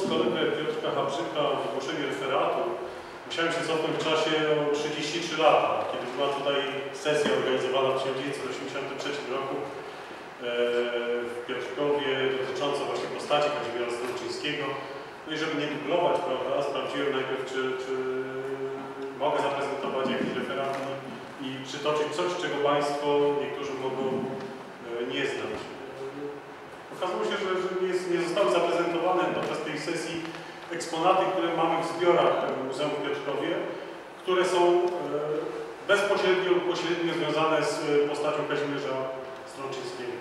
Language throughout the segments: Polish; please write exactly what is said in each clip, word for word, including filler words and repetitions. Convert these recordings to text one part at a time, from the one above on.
kolegę Piotrka Habrzyka o wygłoszeniu referatu, musiałem się cofnąć w czasie o trzydzieści trzy lata, kiedy była tutaj sesja organizowana w tysiąc dziewięćset osiemdziesiątym trzecim roku w Piotrkowie dotycząca właśnie postaci Kazimierza Stronczyńskiego. No i żeby nie dublować, prawda, sprawdziłem najpierw, czy, czy mogę zaprezentować jakiś referat i, i przytoczyć coś, czego Państwo niektórzy mogą nie znać. Okazało się, że, że nie, nie zostały zaprezentowane podczas tej sesji eksponaty, które mamy w zbiorach Muzeum w Piotrkowie, które są bezpośrednio lub pośrednio związane z postacią Kazimierza Stronczyńskiego.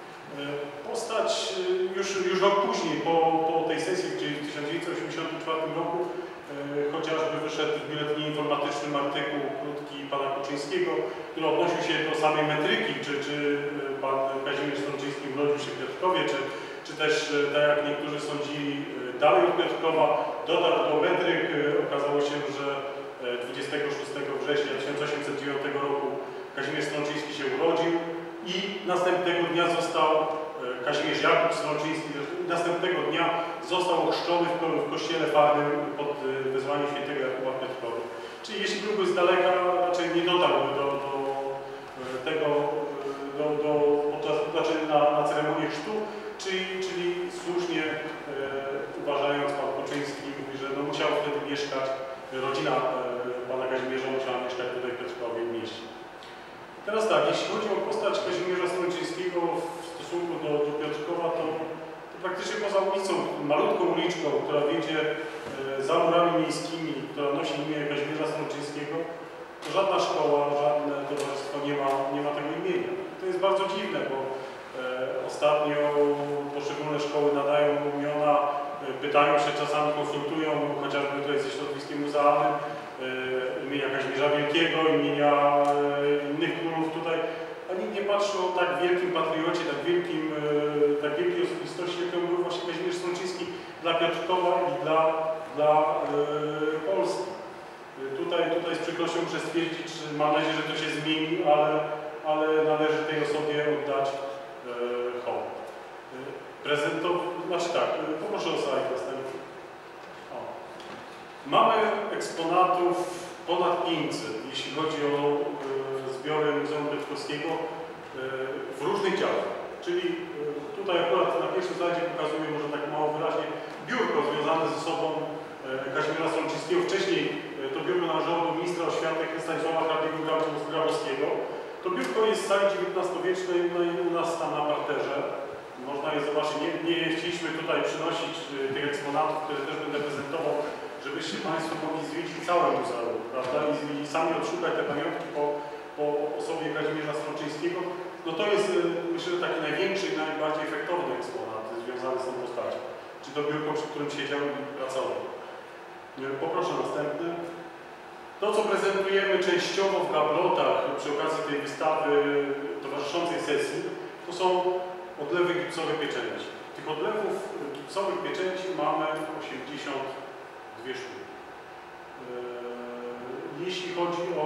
Postać już, już rok później, po, po tej sesji w tysiąc dziewięćset osiemdziesiątym czwartym roku, chociażby wyszedł w biuletynie informatycznym artykuł krótki pana Kuczyńskiego, który odnosił się do samej metryki, czy, czy pan Kazimierz Stronczyński urodził się w Piotrkowie, czy, czy też, tak jak niektórzy sądzili, dalej od Piotrkowa, dotarł do metryk. Okazało się, że dwudziestego szóstego września tysiąc osiemset dziewiątego roku Kazimierz Stronczyński się urodził i następnego dnia został Kazimierz Jakub Stronczyński, następnego dnia został ochrzczony w, w kościele farnym pod wezwaniem świętego Jakuba w Piotrkowie. Czyli jeśli byłby z daleka, raczej nie dotarł do, do tego, do, do, podczas, znaczy na, na ceremonię chrztu, czyli, czyli słusznie e, uważając pan Kuczyński mówi, że no, musiał wtedy mieszkać, rodzina e, pana Kazimierza musiała mieszkać tutaj w Piotrkowie w mieście. Teraz tak, jeśli chodzi o postać Kazimierza Stronczyńskiego w stosunku do, do Piotrkowa, to, to praktycznie poza ulicą, malutką uliczką, która wiedzie e, za murami miejskimi, która nosi imię Kazimierza Stronczyńskiego, to żadna szkoła, żadne towarzystwo nie ma, nie ma tego imienia. To jest bardzo dziwne, bo e, ostatnio poszczególne szkoły nadają imiona, e, pytają się, czasami konsultują, chociażby tutaj ze środowiskiem muzealnym, e, imienia Kazimierza Wielkiego, imienia e, innych królów tutaj, a nikt nie patrzy o tak wielkim patriocie, tak, wielkim, e, tak wielkiej osobistości, jaką był właśnie Kazimierz Stronczyński dla Piotrkowa i dla, dla e, Polski. Tutaj, tutaj z przykrością muszę stwierdzić, że mam nadzieję, że to się zmieni, ale, ale należy tej osobie oddać e, hołd. Prezentow... Znaczy tak, poproszę o slajd następny. O. Mamy eksponatów ponad pięćset, jeśli chodzi o e, zbiory Muzeum Piotrkowskiego e, w różnych działach. Czyli e, tutaj akurat na pierwszym slajdzie pokazuję, może tak mało wyraźnie, biurko związane ze sobą e, Kazimierza Stronczyńskiego. Wcześniej to biurko należało do ministra oświaty Stanisława Hrabiego Grabowskiego. To biurko jest z sali dziewiętnastowiecznej, no i u nas tam na parterze. Można je zobaczyć. Nie, nie chcieliśmy tutaj przynosić tych eksponatów, które też będę prezentował, żebyście Państwo mogli zwiedzić całe muzeum, prawda? I, i sami odszukać te pamiątki po, po osobie Kazimierza Stronczyńskiego. No to jest, myślę, że taki największy i najbardziej efektowny eksponat związany z tą postacią. Czy to biurko, przy którym siedział i pracował. Poproszę następny. To, co prezentujemy częściowo w gablotach przy okazji tej wystawy towarzyszącej sesji, to są odlewy gipsowe pieczęci. Tych odlewów gipsowych pieczęci mamy osiemdziesiąt dwie sztuki. Jeśli chodzi o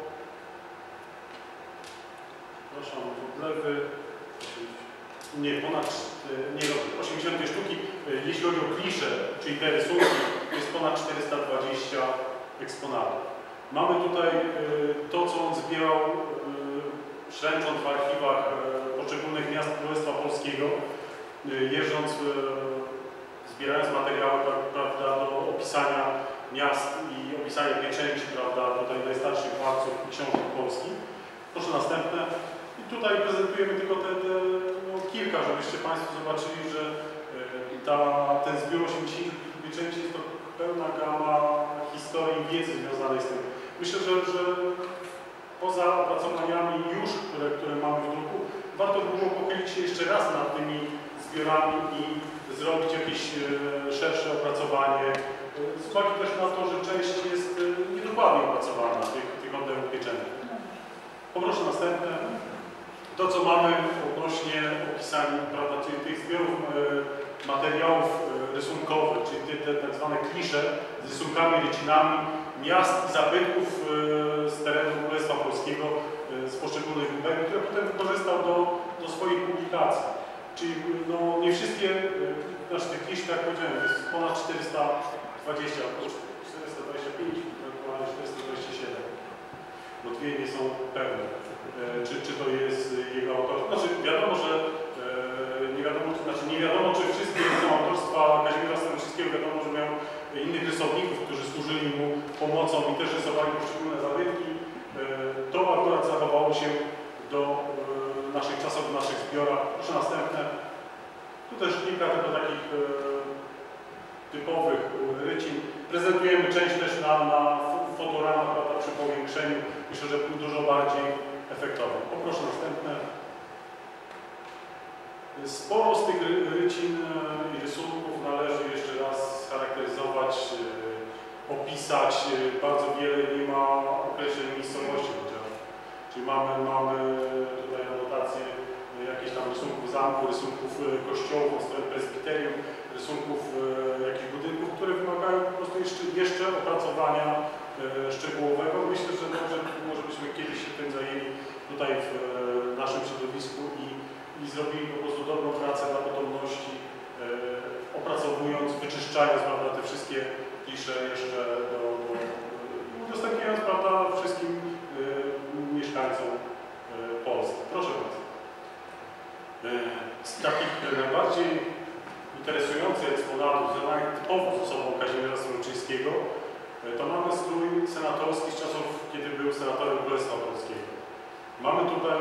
przepraszam, odlewy nie, ponad nie, osiemdziesiąt dwie sztuki. Jeśli chodzi o klisze, czyli te rysunki, jest ponad czterysta dwadzieścia eksponatów. Mamy tutaj to, co on zbierał, śledząc w archiwach poszczególnych miast Królestwa Polskiego, jeżdżąc, zbierając materiały, prawda, do opisania miast i opisania pieczęci, prawda, tutaj najstarszych władców i książek polskich. Proszę następne. I tutaj prezentujemy tylko te, te no, kilka, żebyście Państwo zobaczyli, że ta, ten zbiór osiemdziesiąt pieczęci jest to pełna gama historii i wiedzy związanej z tym. Myślę, że, że poza opracowaniami już, które, które mamy w druku, warto by było pochylić się jeszcze raz nad tymi zbiorami i zrobić jakieś e, szersze opracowanie. Z uwagi też na to, że część jest e, niedokładnie opracowana, tych, tych odlewów pieczęci. Poproszę następne. To, co mamy odnośnie opisania, prawda, czyli tych zbiorów e, materiałów e, rysunkowych, czyli te, te tak zwane klisze z rysunkami, rycinami miast i zabytków e, z terenu Królestwa Polskiego, e, z poszczególnych guberni, które potem wykorzystał do, do swoich publikacji. Czyli no, nie wszystkie, znaczy tych niż, tak jak powiedziałem, jest ponad czterysta dwadzieścia, czterysta dwadzieścia pięć, ewentualnie czterysta dwadzieścia siedem. Bo dwie nie są pewne, czy, czy to jest jego autorstwo. Znaczy wiadomo, że nie wiadomo, znaczy nie wiadomo, czy wszystkie są autorstwa Kazimierza Stronczyńskiego. Wiadomo, że miał innych rysowników, którzy służyli mu pomocą i też rysowali poszczególne zabytki. To akurat zachowało się do naszych czasów, w naszych zbiorach. Proszę następne. Tu też kilka tylko takich typowych rycin. Prezentujemy część też na, na fotoramach, prawda, przy powiększeniu. Myślę, że dużo bardziej efektownie. Poproszę następne. Sporo z tych rycin i rysunków należy jeszcze raz scharakteryzować, opisać. Bardzo wiele nie ma określeń miejscowości chociażby. Czyli mamy, mamy tutaj anotację jakichś tam rysunków zamku, rysunków kościołów, od strony prezbiterium, rysunków jakichś budynków, które wymagają po prostu jeszcze, jeszcze opracowania szczegółowego. Myślę, że dobrze może byśmy kiedyś się tym zajęli tutaj w naszym środowisku i, i zrobili po prostu dobrą pracę dla potomności, opracowując, wyczyszczając, prawda, te wszystkie klisze jeszcze do, do, udostępniając, prawda, wszystkim mieszkańcom Polski. Proszę bardzo. Z takich najbardziej interesujących eksponatów, zadanych typowo z osobą Kazimierza Stronczyńskiego, to mamy strój senatorski z czasów, kiedy był senatorem Królestwa Polskiego. Mamy tutaj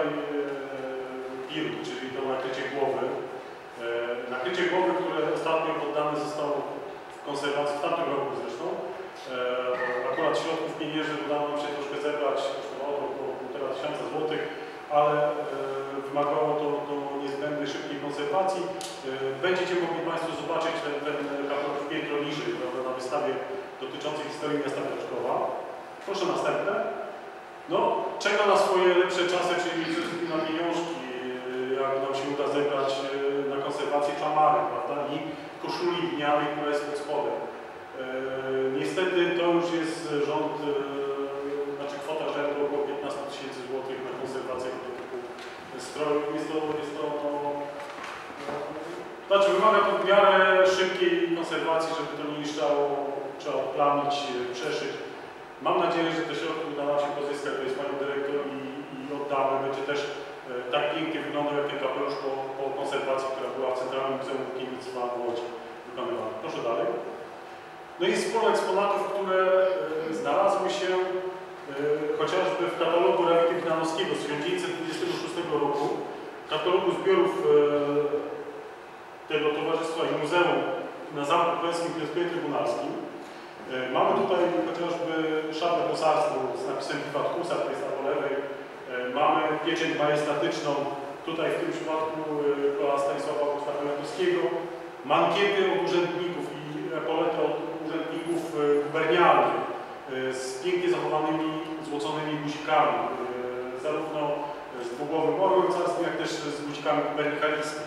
bild, czyli to nakrycie głowy. Nakrycie głowy, które ostatnio poddane zostało w konserwacji, w tamtym roku zresztą. Akurat środków pieniężnych udało nam się troszkę zebrać, kosztowało to około półtora tysiąca złotych, ale wymagało to, to niezbędnej szybkiej konserwacji. Będziecie mogli Państwo zobaczyć ten, ten katalog piętro niżej, prawda, na wystawie dotyczącej historii miasta Piotrkowa. Proszę następne. No, czeka na swoje lepsze czasy, czyli przede wszystkim na pieniążki, jak nam się uda zebrać na konserwację klamary, prawda, i koszuli lnianej, która jest pod spodem. Niestety to już jest rząd, znaczy kwota rzędu około piętnaście tysięcy złotych na konserwację tego typu strojów. Jest to, jest to no, znaczy wymaga to w miarę szybkiej konserwacji, żeby to nie niszczało, trzeba odplamić, przeszyć. Mam nadzieję, że te środki uda nam się pozyskać, to jest Panią Dyrektor i, i oddamy. Będzie też e, tak pięknie wyglądał jak ten kapelusz po, po konserwacji, która była w Centralnym Muzeum Włókiennictwa w Łodzi wykonywana. Proszę dalej. No i sporo eksponatów, które e, znalazły się e, chociażby w katalogu Rewity Witanowskiego z tysiąc dziewięćset dwudziestego szóstego roku, katalogu zbiorów e, tego towarzystwa i muzeum na Zamku Królewskim w Piotrkowie Trybunalskim. Mamy tutaj chociażby szablę husarską z napisem Wiwat Husar, to jest na po lewej. Mamy pieczęć majestatyczną, tutaj w tym przypadku króla Stanisława Augusta Poniatowskiego. Mankiety od urzędników i epolety od urzędników gubernialnych z pięknie zachowanymi, złoconymi guzikami, zarówno z dwugłowym orłem carskim, jak też z guzikami gubernialskimi.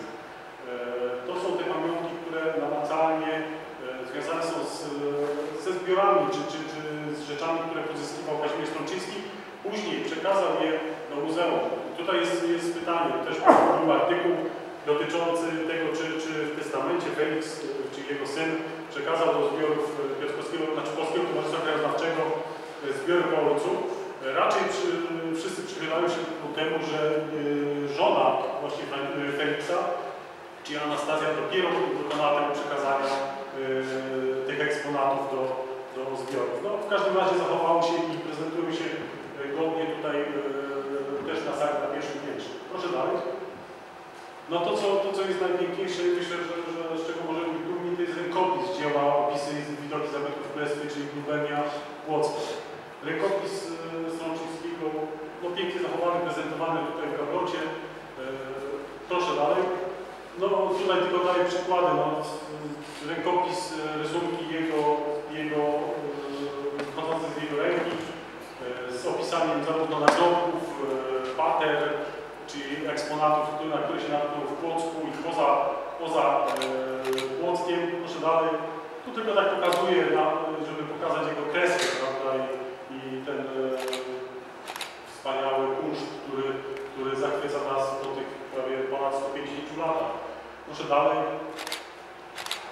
To są te pamiątki, które namacalnie związane są z, ze zbiorami czy, czy, czy z rzeczami, które pozyskiwał Kazimierz Stronczyński. Później przekazał je do muzeum. Tutaj jest, jest pytanie, też był artykuł dotyczący tego, czy, czy w testamencie Felix, czy jego syn, przekazał do zbiorów Piotrkowskiego, znaczy Polskiego Towarzystwa Krajoznawczego zbiory po ojcu. Raczej przy, wszyscy przychylają się ku temu, że żona właśnie Feliksa, czyli Anastazja, dopiero dokonała tego przekazania yy, tych eksponatów do, do zbiorów. No, w każdym razie zachowało się i prezentują się godnie tutaj yy, też na sali na pierwszym piętrze. Proszę dalej. No to co, to, co jest najpiękniejsze, myślę, że, że z czego możemy być dumni, to jest rękopis dzieła opisy widoki zabytków królewskich, czyli Gubernia Łocka. Rękopis yy, Stronczyńskiego, no pięknie zachowany, prezentowany tutaj w gablocie. Yy, proszę dalej. No tutaj tylko daję przykłady, no, rękopis, rysunki jego, jego wchodzące z jego ręki, z opisaniem zarówno nagrobków, pater, czyli eksponatów, na które się natknął w Płocku i poza, poza e, Płockiem. Proszę dalej. Tu tylko tak pokazuję, na, żeby pokazać jego kreskę, prawda, i, i ten e, wspaniały kunszt, który, który zachwyca nas po tych prawie ponad stu pięćdziesięciu latach. Proszę dalej.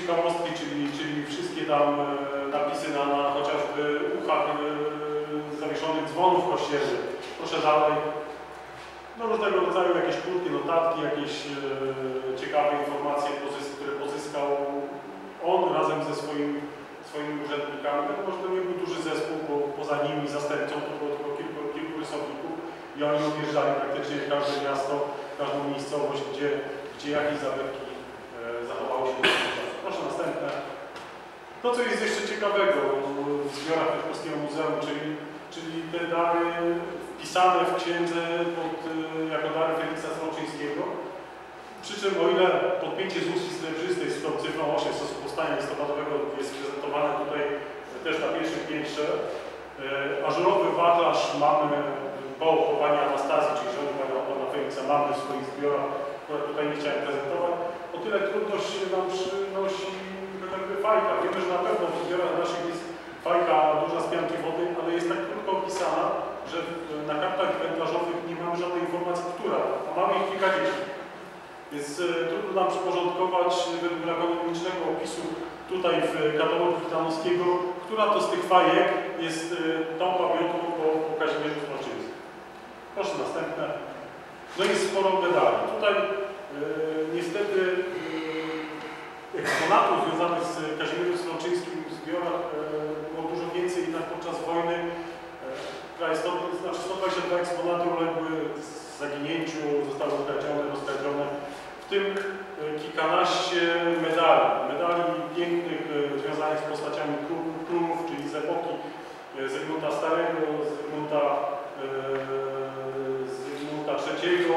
ciekawostki, czyli, czyli wszystkie tam napisy na, na chociażby uchach zawieszonych dzwonów kościelnych. Proszę dalej. No różnego rodzaju jakieś krótkie notatki, jakieś e, ciekawe informacje, które pozyskał on razem ze swoim, swoimi urzędnikami. No, może to nie był duży zespół, bo poza nimi zastępcą to było tylko kilku, kilku rysowników i oni objeżdżali praktycznie każde miasto, każdą miejscowość, gdzie, gdzie jakieś zabytki e, zachowały się. Proszę następne. To, co jest jeszcze ciekawego w zbiorach Piotrkowskiego Muzeum, czyli, czyli te dary wpisane w księdze pod, jako dary Feliksa Sroczyńskiego. Przy czym, o ile podpięcie z ustki srebrzystej z tą cyfrą osiem w stosunku powstania listopadowego jest prezentowane tutaj też na pierwszym piętrze, ażurowy wachlarz mamy po, po pani Anastazji, czyli żony pana Feliksa, mamy w swoich zbiorach, które tutaj nie chciałem prezentować. O tyle trudność nam przynosi chociażby fajka. Wiemy, że na pewno w zbiorach naszych jest fajka duża z pianki wody, ale jest tak krótko opisana, że na kartach inwentarzowych nie mamy żadnej informacji, która, a mamy ich kilkadziesiąt. Więc e, trudno nam przyporządkować według lakonomicznego opisu tutaj w katalogu Witanowskiego, która to z tych fajek jest e, tą pamiątką po, po Kazimierzu Sroczyńskim. Proszę następne. No i sporo medali. Tutaj e, niestety e, eksponatów związanych z Kazimierzem Sroczyńskim w zbiorach e, było dużo więcej, jednak podczas wojny prawie sto, znaczy sto dwadzieścia dwa eksponaty uległy zaginięciu, zostały ukradzione, rozkradzione, w tym kilkanaście medali. Medali pięknych, związanych z postaciami królów, czyli z epoki Zygmunta Starego, Zygmunta, Zygmunta trzeciego,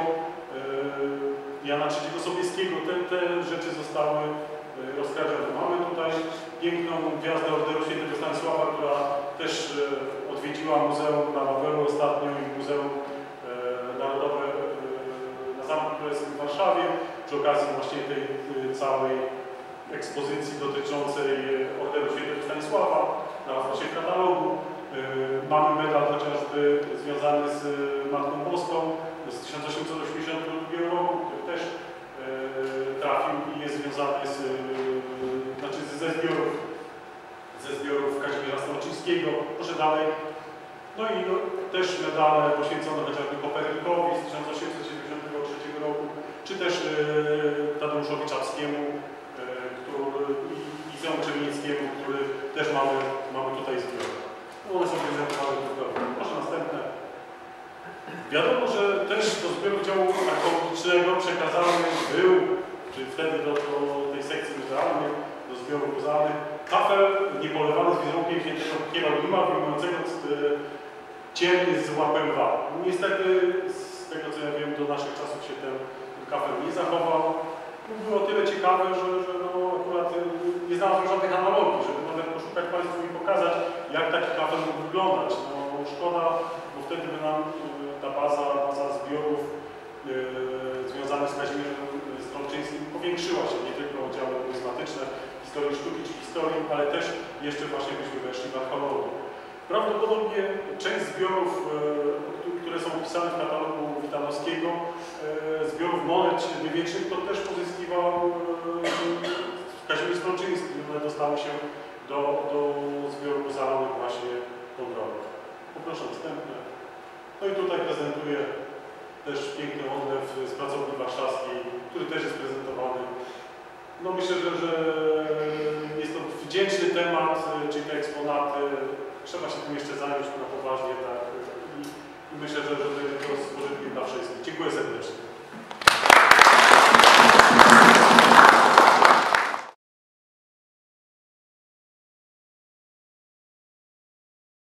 Jana trzeciego Sobieskiego. Te, te rzeczy zostały rozkradzione. Mamy tutaj piękną gwiazdę Orderu Świętego Stanisława, która też odwiedziła Muzeum na Wawelu ostatnio i Muzeum e, Narodowe e, na Zamku Królewskim w Warszawie przy okazji właśnie tej e, całej ekspozycji dotyczącej Orderu Świętego Stanisława, znalazła się w katalogu. E, mamy medal chociażby związany z Matką Boską z tysiąc osiemset osiemdziesiątego drugiego roku, który też e, trafił i jest związany z, e, znaczy ze zbiorów ze zbiorów Kazimierza Sroczyńskiego. Proszę dalej. No i no, też medale poświęcone chociażby Kopernikowi z tysiąc osiemset siedemdziesiątego trzeciego roku, czy też e, Tadeuszowi Czapskiemu e, który, i, i Zeon Krzemińskiemu, który też mamy, mamy tutaj zbiór. No, one są prezentowane tylko. Proszę następne. Wiadomo, że też do zbioru działu archeologicznego przekazany był, czyli wtedy do, do tej sekcji muzealnej, do zbioru muzealnych, kafel niepolewany z wizerunkiem świętego Hieronima, wyjmującego ciemny z łapem wał. Niestety, z tego co ja wiem, do naszych czasów się ten kafel nie zachował. Było tyle ciekawe, że, że no, akurat nie znalazłem żadnych analogii, żeby nawet poszukać Państwu i pokazać, jak taki kafel mógł wyglądać. No, szkoda, bo wtedy by nam ta baza, baza zbiorów yy, związana z Kazimierzem Sroczyńskim powiększyła się, nie tylko oddziały numismatyczne, historii sztuki czy historii, ale też jeszcze właśnie byśmy weszli w archeologię. Prawdopodobnie część zbiorów, które są opisane w katalogu Witanowskiego, zbiorów monet średniowiecznych, to też pozyskiwał Kazimierz Sroczyński, one dostały się do, do zbiorów muzealnych właśnie kontrolnych. Poproszę następne. No i tutaj prezentuję też piękny odlew z pracowni warszawskiej, który też jest prezentowany. No myślę, że, że jest to wdzięczny temat, czyli te eksponaty. Trzeba się tym jeszcze zająć na poważnie, tak. I, i myślę, że, że będzie to z pożytkiem dla wszystkich. Dziękuję serdecznie.